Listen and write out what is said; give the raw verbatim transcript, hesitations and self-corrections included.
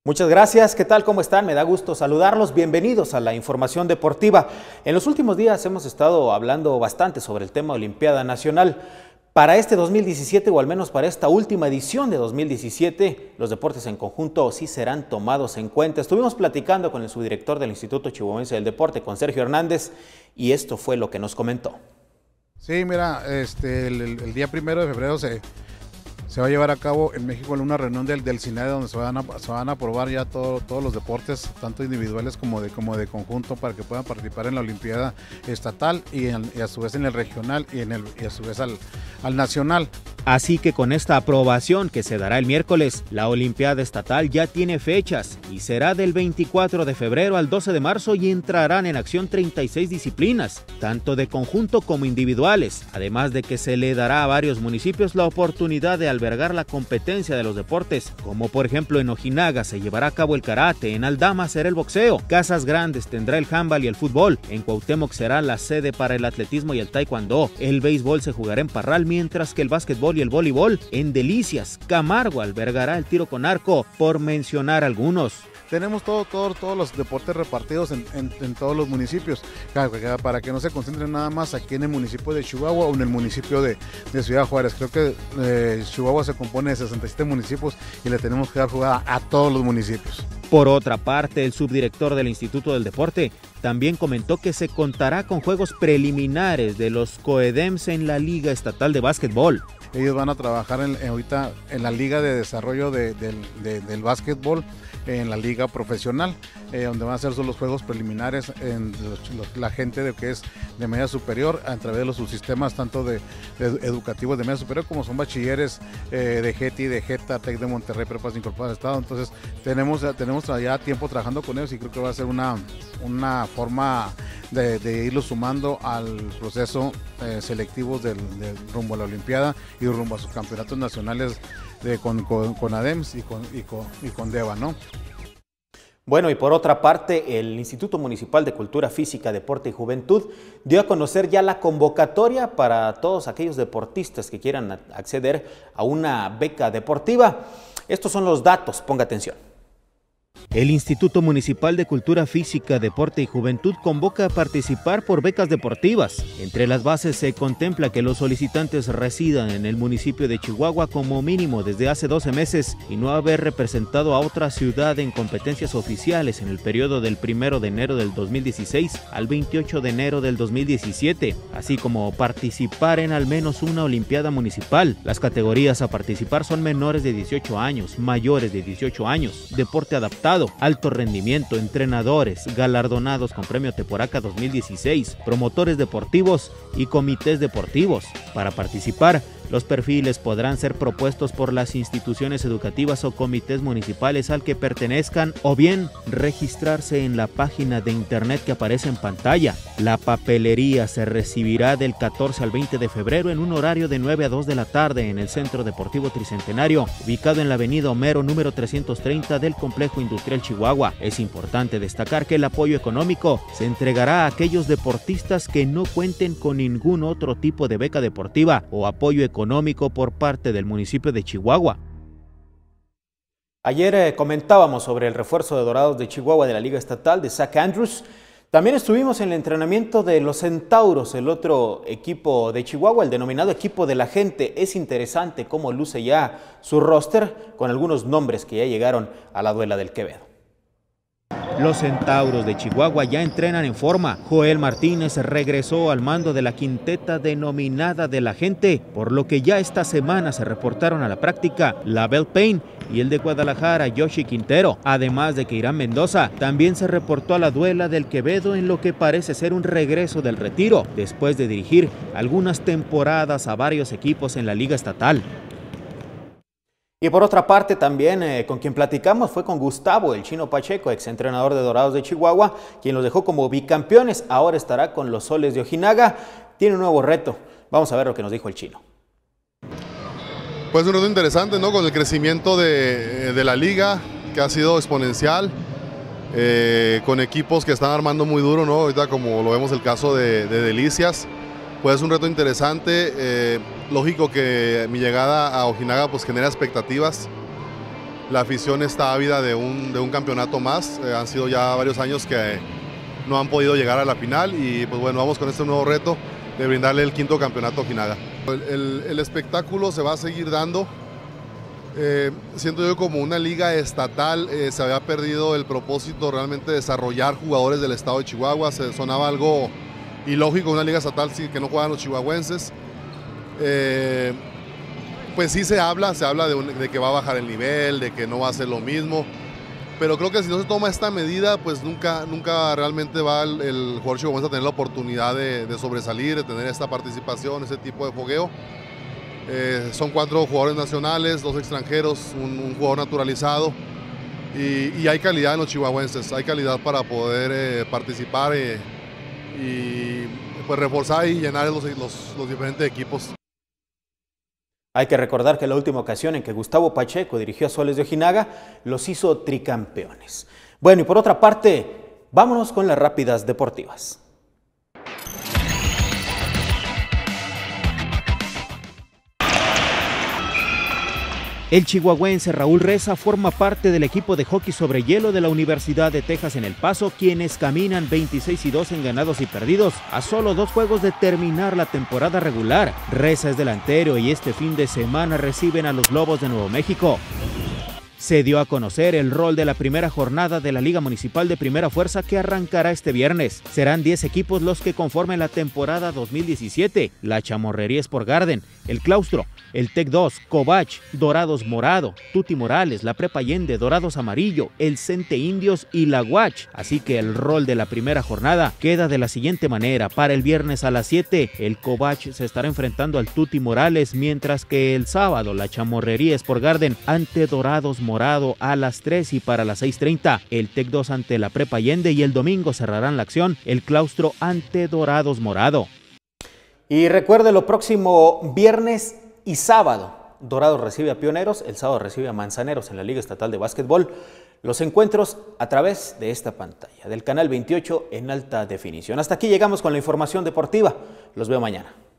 Muchas gracias, ¿qué tal? ¿Cómo están? Me da gusto saludarlos, bienvenidos a la información deportiva. En los últimos días hemos estado hablando bastante sobre el tema Olimpiada Nacional. Para este dos mil diecisiete, o al menos para esta última edición de dos mil diecisiete, los deportes en conjunto sí serán tomados en cuenta. Estuvimos platicando con el subdirector del Instituto Chihuahuense del Deporte, con Sergio Hernández, y esto fue lo que nos comentó. Sí, mira, este, el, el, el día primero de febrero se... Se va a llevar a cabo en México una reunión del, del CINADE donde se van a, se van a aprobar ya todo, todos los deportes, tanto individuales como de, como de conjunto, para que puedan participar en la Olimpiada Estatal y, en, y a su vez en el regional y, en el, y a su vez al, al nacional. Así que con esta aprobación que se dará el miércoles, la Olimpiada Estatal ya tiene fechas y será del veinticuatro de febrero al doce de marzo y entrarán en acción treinta y seis disciplinas, tanto de conjunto como individuales, además de que se le dará a varios municipios la oportunidad de albergar la competencia de los deportes, como por ejemplo en Ojinaga se llevará a cabo el karate, en Aldama será el boxeo, Casas Grandes tendrá el handball y el fútbol, en Cuauhtémoc será la sede para el atletismo y el taekwondo, el béisbol se jugará en Parral, mientras que el básquetbol y el voleibol en Delicias. Camargo albergará el tiro con arco, por mencionar algunos. Tenemos todo, todo, todos los deportes repartidos en, en, en todos los municipios, para que no se concentren nada más aquí en el municipio de Chihuahua o en el municipio de, de Ciudad Juárez. Creo que eh, Chihuahua se compone de sesenta y siete municipios y le tenemos que dar jugada a todos los municipios. Por otra parte, el subdirector del Instituto del Deporte también comentó que se contará con juegos preliminares de los COEDEMS en la Liga Estatal de Básquetbol. Ellos van a trabajar en, en, ahorita en la Liga de Desarrollo de, de, de, del Básquetbol, en la Liga Profesional, eh, donde van a hacer los juegos preliminares en los, los, la gente de que es de media superior a través de los subsistemas tanto de, de educativos de media superior como son bachilleres eh, de GETI, de JETA, TEC de Monterrey, Prepas Incorporadas de Estado. Entonces tenemos, tenemos ya tiempo trabajando con ellos y creo que va a ser una, una forma de, de irlos sumando al proceso eh, selectivo del, del rumbo a la Olimpiada y rumbo a sus campeonatos nacionales de, con, con, con ADEMS y con, y con, y con DEVA, ¿no? Bueno, y por otra parte, el Instituto Municipal de Cultura Física, Deporte y Juventud dio a conocer ya la convocatoria para todos aquellos deportistas que quieran acceder a una beca deportiva. Estos son los datos, ponga atención. El Instituto Municipal de Cultura Física, Deporte y Juventud convoca a participar por becas deportivas. Entre las bases se contempla que los solicitantes residan en el municipio de Chihuahua como mínimo desde hace doce meses y no haber representado a otra ciudad en competencias oficiales en el periodo del primero de enero del dos mil dieciséis al veintiocho de enero del dos mil diecisiete, así como participar en al menos una olimpiada municipal. Las categorías a participar son menores de dieciocho años, mayores de dieciocho años, deporte adaptado, alto rendimiento, entrenadores, galardonados con Premio Teporaca dos mil dieciséis, promotores deportivos y comités deportivos. Para participar, los perfiles podrán ser propuestos por las instituciones educativas o comités municipales al que pertenezcan o bien registrarse en la página de internet que aparece en pantalla. La papelería se recibirá del catorce al veinte de febrero en un horario de nueve a dos de la tarde en el Centro Deportivo Tricentenario, ubicado en la avenida Homero número trescientos treinta del Complejo Industrial Chihuahua. Es importante destacar que el apoyo económico se entregará a aquellos deportistas que no cuenten con ningún otro tipo de beca deportiva o apoyo económico económico por parte del municipio de Chihuahua. Ayer eh, comentábamos sobre el refuerzo de Dorados de Chihuahua de la Liga Estatal de Zach Andrews. También estuvimos en el entrenamiento de los Centauros, el otro equipo de Chihuahua, el denominado equipo de la gente. Es interesante cómo luce ya su roster con algunos nombres que ya llegaron a la duela del Quevedo. Los Centauros de Chihuahua ya entrenan en forma. Joel Martínez regresó al mando de la quinteta denominada de la gente, por lo que ya esta semana se reportaron a la práctica Label Payne y el de Guadalajara, Yoshi Quintero. Además de que Irán Mendoza también se reportó a la duela del Quevedo en lo que parece ser un regreso del retiro, después de dirigir algunas temporadas a varios equipos en la Liga Estatal. Y por otra parte también eh, con quien platicamos fue con Gustavo, el Chino Pacheco, exentrenador de Dorados de Chihuahua, quien los dejó como bicampeones, ahora estará con los Soles de Ojinaga, tiene un nuevo reto. Vamos a ver lo que nos dijo el Chino. Pues un reto interesante, ¿no? Con el crecimiento de, de la liga, que ha sido exponencial, eh, con equipos que están armando muy duro, ¿no? Ahorita como lo vemos el caso de, de Delicias, pues es un reto interesante. Eh, lógico que mi llegada a Ojinaga pues genera expectativas, la afición está ávida de un, de un campeonato más. Eh, han sido ya varios años que no han podido llegar a la final y pues bueno, vamos con este nuevo reto de brindarle el quinto campeonato a Ojinaga. El, el, el espectáculo se va a seguir dando. Eh, siento yo como una liga estatal eh, se había perdido el propósito realmente de desarrollar jugadores del estado de Chihuahua. Se sonaba algo ilógico una liga estatal que no juegan los chihuahuenses. Eh, pues sí se habla, se habla de, un, de que va a bajar el nivel, de que no va a ser lo mismo. Pero creo que si no se toma esta medida, pues nunca, nunca realmente va el, el jugador chihuahuense a tener la oportunidad de, de sobresalir, de tener esta participación, ese tipo de fogueo. Eh, son cuatro jugadores nacionales, dos extranjeros, un, un jugador naturalizado y, y hay calidad en los chihuahuenses, hay calidad para poder eh, participar eh, y pues reforzar y llenar los, los, los diferentes equipos. Hay que recordar que la última ocasión en que Gustavo Pacheco dirigió a Soles de Ojinaga los hizo tricampeones. Bueno, y por otra parte, vámonos con las rápidas deportivas. El chihuahuense Raúl Reza forma parte del equipo de hockey sobre hielo de la Universidad de Texas en El Paso, quienes caminan veintiséis y dos en ganados y perdidos a solo dos juegos de terminar la temporada regular. Reza es delantero y este fin de semana reciben a los Lobos de Nuevo México. Se dio a conocer el rol de la primera jornada de la Liga Municipal de Primera Fuerza que arrancará este viernes. Serán diez equipos los que conformen la temporada dos mil diecisiete. La Chamorrería Sport Garden, el Claustro, el Tec dos, Cobach, Dorados Morado, Tuti Morales, la Prepa Allende, Dorados Amarillo, el Cente Indios y la Guach. Así que el rol de la primera jornada queda de la siguiente manera. Para el viernes a las siete, el Cobach se estará enfrentando al Tuti Morales, mientras que el sábado la Chamorrería Sport Garden ante Dorados Morado a las tres y para las seis treinta, el Tec dos ante la Prepa Allende y el domingo cerrarán la acción el Claustro ante Dorados Morado. Y recuerde, lo próximo viernes y sábado, Dorados recibe a Pioneros, el sábado recibe a Manzaneros en la Liga Estatal de Básquetbol. Los encuentros a través de esta pantalla, del canal veintiocho en alta definición. Hasta aquí llegamos con la información deportiva. Los veo mañana.